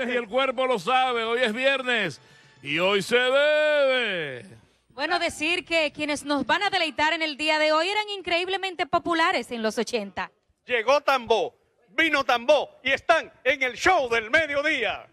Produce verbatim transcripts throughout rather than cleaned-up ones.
viernes y el cuerpo lo sabe. Hoy es viernes y hoy se bebe. Bueno, decir que quienes nos van a deleitar en el día de hoy eran increíblemente populares en los ochenta. Llegó Tambó, vino Tambó y están en el show del mediodía.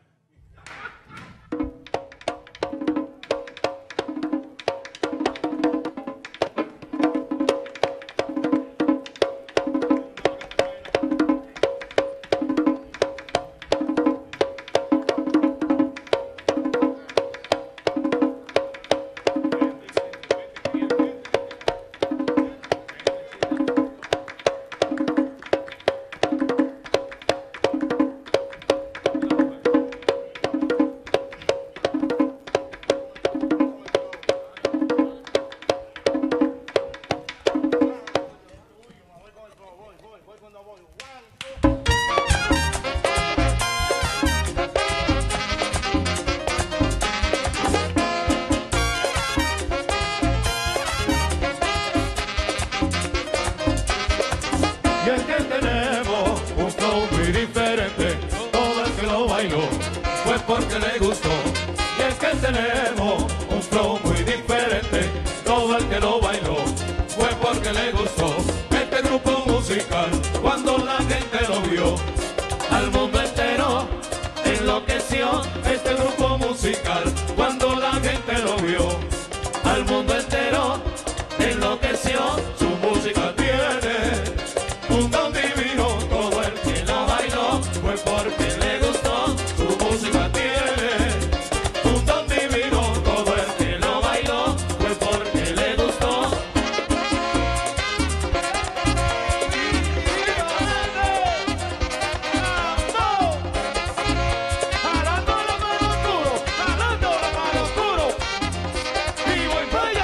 Y es que tenemos un flow muy diferente, todo el que lo bailó fue porque le gustó. Y es que tenemos un flow muy diferente, todo el que lo bailó fue porque le gustó. Este grupo musical, cuando la gente lo vio, al mundo entero enloqueció. Este grupo musical, cuando la gente lo vio, al mundo entero enloqueció. Su música tiene un don divino, todo el que lo bailó fue porque le gustó. Su música tiene un don divino, todo el que lo bailó fue porque le gustó. Jalando la mano duro, jalando la mano duro, y voy para allá.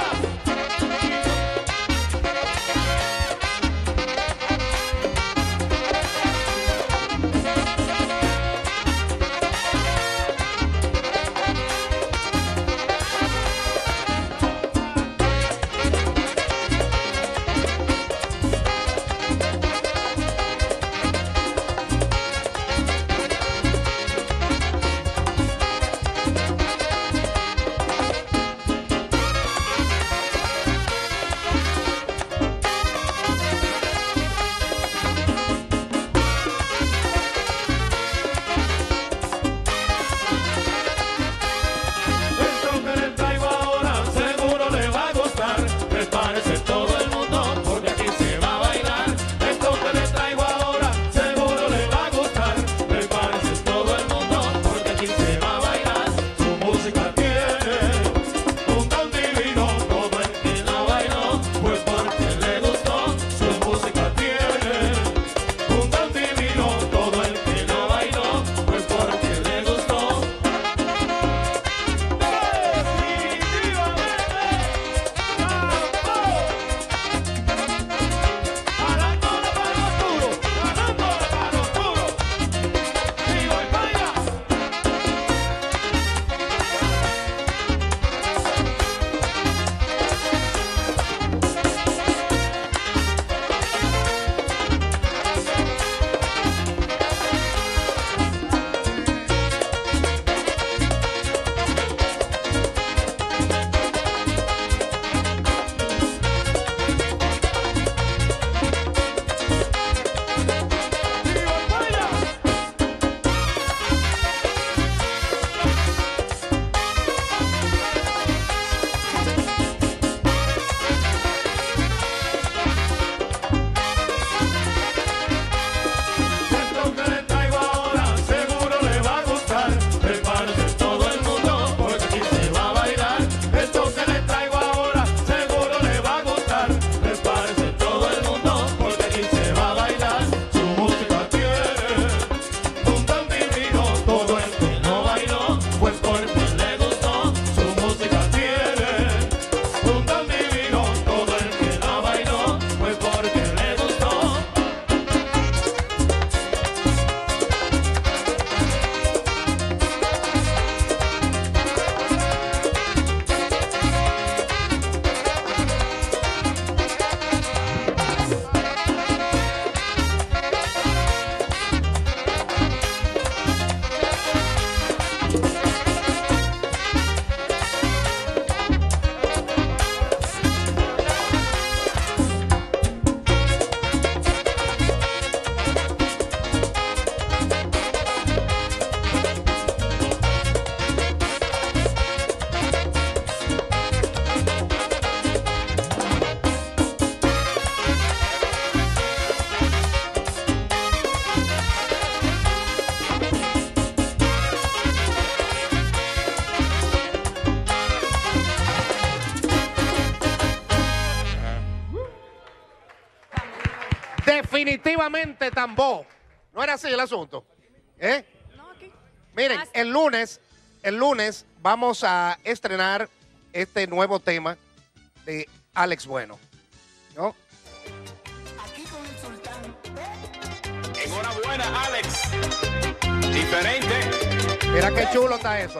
definitivamente tambó. ¿No era así el asunto? ¿Eh? No, aquí. Miren, el lunes, el lunes vamos a estrenar este nuevo tema de Alex Bueno, ¿no? Aquí con el sultán. Enhorabuena, Alex. Diferente. Mira qué chulo está eso.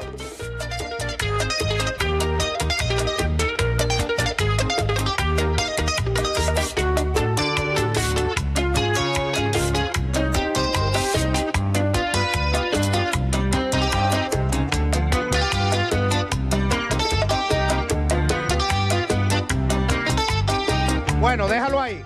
Bueno, déjalo ahí.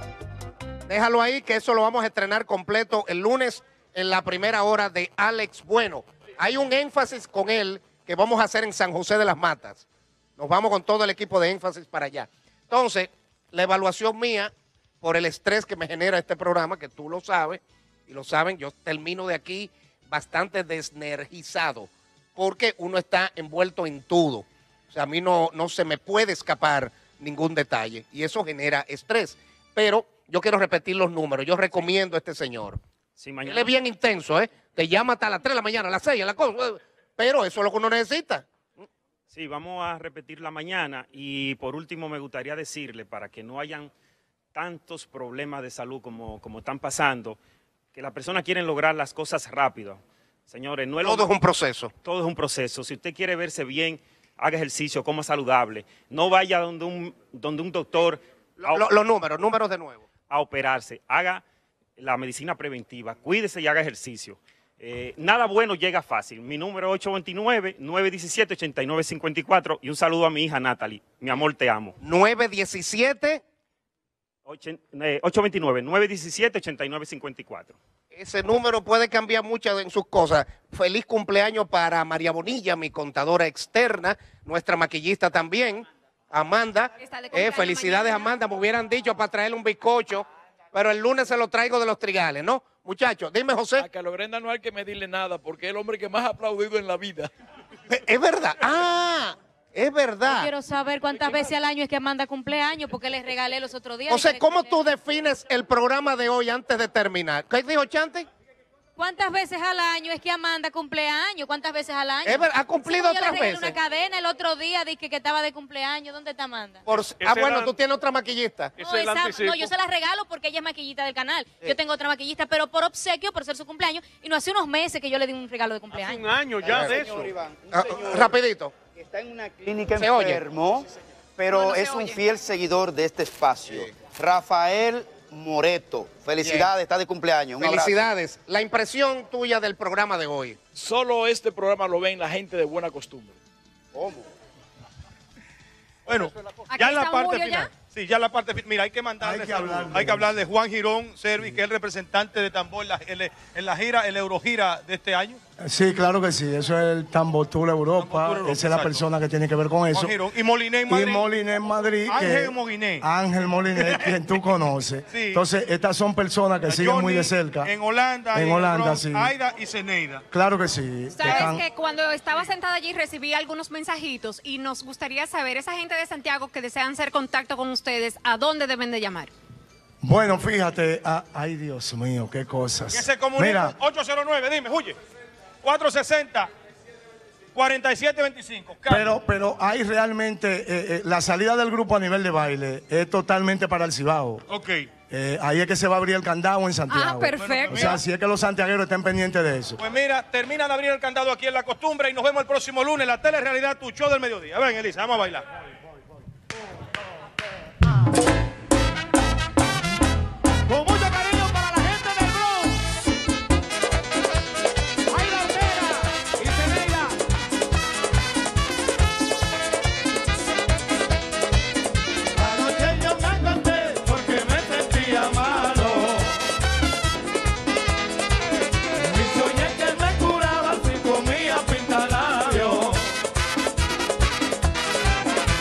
Déjalo ahí, que eso lo vamos a estrenar completo el lunes en la primera hora de Alex Bueno. Hay un énfasis con él que vamos a hacer en San José de las Matas. Nos vamos con todo el equipo de énfasis para allá. Entonces, la evaluación mía por el estrés que me genera este programa, que tú lo sabes, y lo saben, yo termino de aquí bastante desnergizado, porque uno está envuelto en todo. O sea, a mí no, no se me puede escapar ningún detalle, y eso genera estrés. Pero yo quiero repetir los números. Yo recomiendo a este señor. Sí, mañana. Él es bien intenso, ¿eh? Te llama hasta las tres de la mañana, a las seis, a las cosas. Pero eso es lo que uno necesita. Sí, vamos a repetir la mañana. Y por último me gustaría decirle, para que no hayan tantos problemas de salud como, como están pasando, que las personas quieren lograr las cosas rápido. Señores, no es lo Todo es un proceso. Todo es un proceso. Si usted quiere verse bien, haga ejercicio, coma saludable. No vaya donde un, donde un doctor a, Los lo números, números de nuevo. a operarse. Haga la medicina preventiva, cuídese y haga ejercicio. Eh, nada bueno llega fácil. Mi número es ocho dos nueve, nueve uno siete, ocho nueve cinco cuatro y un saludo a mi hija Natalie. Mi amor, te amo. nueve diecisiete. ocho dos nueve, nueve uno siete, ocho nueve cinco cuatro. Ese número puede cambiar muchas en sus cosas. Feliz cumpleaños para María Bonilla, mi contadora externa, nuestra maquillista también, Amanda. Está de Eh, cumpleaños felicidades, mañana. Amanda. Me hubieran dicho para traerle un bizcocho, pero el lunes se lo traigo de los Trigales, ¿no? Muchachos, dime, José. A Carlos Brenda no hay que medirle nada porque es el hombre que más ha aplaudido en la vida. Es verdad. Ah, es Yo verdad. quiero saber cuántas veces al año es que Amanda cumpleaños, porque les regalé los otros días. José, Y ¿cómo le- tú defines el programa de hoy antes de terminar? ¿Qué dijo Chanti? ¿Cuántas veces al año es que Amanda cumpleaños? ¿Cuántas veces al año? Es verdad, ha cumplido Sí, yo le otras regalé veces. una cadena el otro día, dije que estaba de cumpleaños. ¿Dónde está Amanda? Por- Ese ah, bueno, era- tú tienes otra maquillista. No, Ese es el esa- anticipo. no, yo se la regalo porque ella es maquillista del canal. Yo tengo otra maquillista, pero por obsequio, por ser su cumpleaños. Y no hace unos meses que yo le di un regalo de Hace un cumpleaños. año ya de eso. Señor Iván, un Ah, señor rapidito. que está en una clínica Se oye. enfermo, pero No, no se es un oye. fiel seguidor de este espacio. Rafael Moreto, felicidades, Bien. está de cumpleaños. Un abrazo. Felicidades. La impresión tuya del programa de hoy. Solo este programa lo ven la gente de buena costumbre. Bueno, Aquí ya en la está parte Julio, final. ¿ya? Sí, ya en la parte final. Mira, hay que mandarle Hay que saludos. hablar de Hay que eso. hablar de Juan Girón Servi, que es el representante de tambor en la, en la- en la gira, el Eurogira de este año. Sí, claro que sí. Eso es el Tambor Tour Europa. Tambor Tour Europa, Esa es la exacto. persona que tiene que ver con eso. Juan Girón. Y Moliné en Madrid. Y Moliné en Madrid. que- Ángel Moliné. Ángel Moliné, quien tú conoces. Sí. Entonces, estas son personas que siguen Johnny muy de cerca. En Holanda. En y Holanda, Bronx, sí. Aida y Zeneida. Claro que sí. que Sabes están- que cuando estaba sentada allí recibí algunos mensajitos y nos gustaría saber, esa gente de Santiago que desean hacer contacto con ustedes, ¿a dónde deben de llamar? Bueno, fíjate. ah, ay, Dios mío, qué cosas. Que se comunica. Mira, ocho cero nueve, dime, huye. cuatro sesenta, cuarenta y siete veinticinco. pero, pero hay realmente. eh, eh, la salida del grupo a nivel de baile es totalmente para el Cibao. Ok. Eh, ahí es que se va a abrir el candado en Santiago. Ah, perfecto. O sea, si es que los santiagueros estén pendientes de eso. Pues mira, termina de abrir el candado aquí en La Costumbre y nos vemos el próximo lunes. La Telerealidad, tu show del mediodía. Ven, Elisa, vamos a bailar. Con mucho cariño para la gente del Bronx. Aida Ortega y Zeneida. Anoche yo me acosté porque me sentía malo. Y soñé que me curaba si comía pintalabios.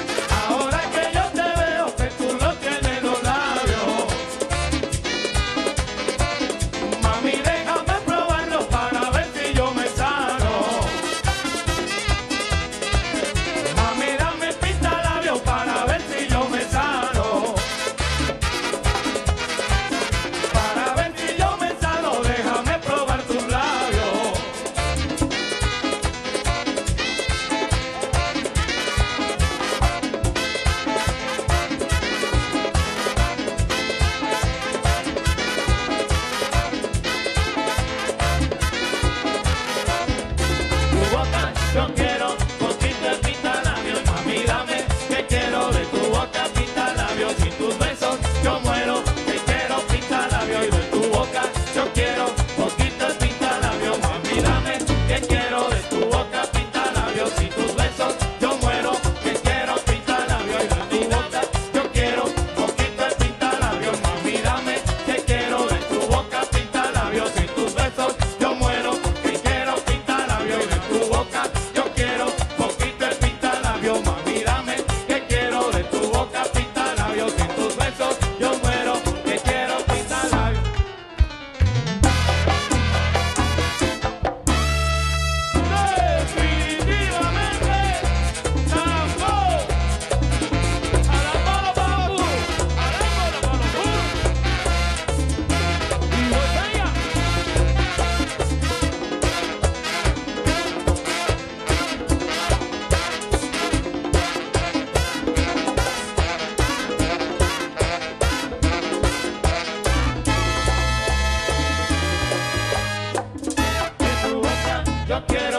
yo quiero poquito de pintalabios. Mami, dame, que quiero de tu boca pintalabios. Y tus besos yo muero, que quiero pintalabios. Y de tu boca yo quiero poquito de pintalabios. Mami, dame, que quiero de tu boca pintalabios. Y tus besos yo muero, que quiero pintalabios. Y de tu boca yo quiero poquito de pintalabios. Mami, dame, que quiero de tu boca pintalabios. Y tus besos yo muero, que quiero pintalabios. Y de tu boca yo quiero poquito de pintalabios. Mami, dame, que quiero de tu boca pintalabios. Y tus besos yo muero, que quiero pintalabios. Definitivamente, Tambo. A la mano, papu. A la mano, papu. Y botella. De tu boca yo quiero